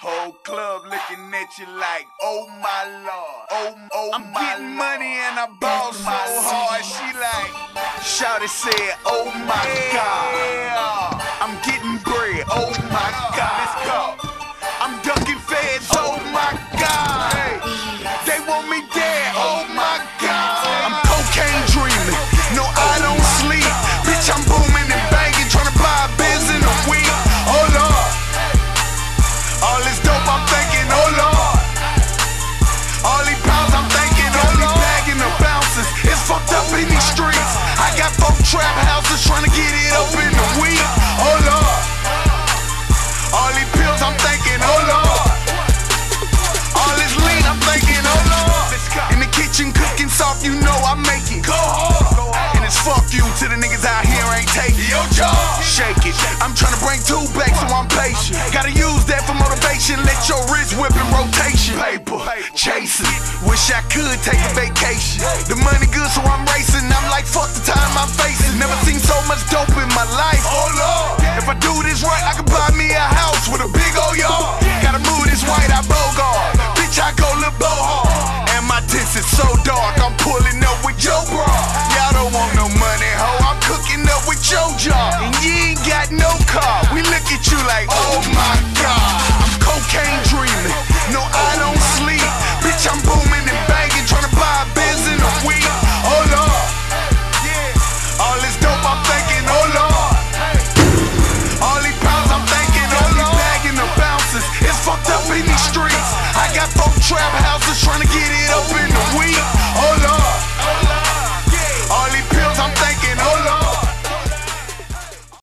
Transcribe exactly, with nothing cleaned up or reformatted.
Whole club looking at you like, oh my lord, oh, oh I'm my getting lord. Money and I ball so hard. She like, shawty said, oh my god, I'm getting bread, oh my god, let's go. I'm ducking feds, oh my god, they want me dead, oh my god. I'm cocaine dreaming, no I don't sleep, bitch I'm booming and banging, trying to buy a Benz in a week. Oh lord, all this dope I'm thinking, oh lord, all these pounds I'm thinking, all these bagging the bouncers, it's fucked up in these streets. I got four trap houses trying to get it up in the week. Oh lord, all these pills I'm thinking, oh lord, all this lean I'm thinking, oh lord. In the kitchen cooking soft, you know I make it. Go hard, and it's fuck you to the niggas out here ain't taking your job. Shake it, I'm trying to bring two back so I'm patient. Gotta use that for motivation, let your wrist whip in rotation. Paper, chasing, wish I could take a vacation. The money good so I'm racing, I'm like fuck the time I'm facing. Never seen so much dope in my life.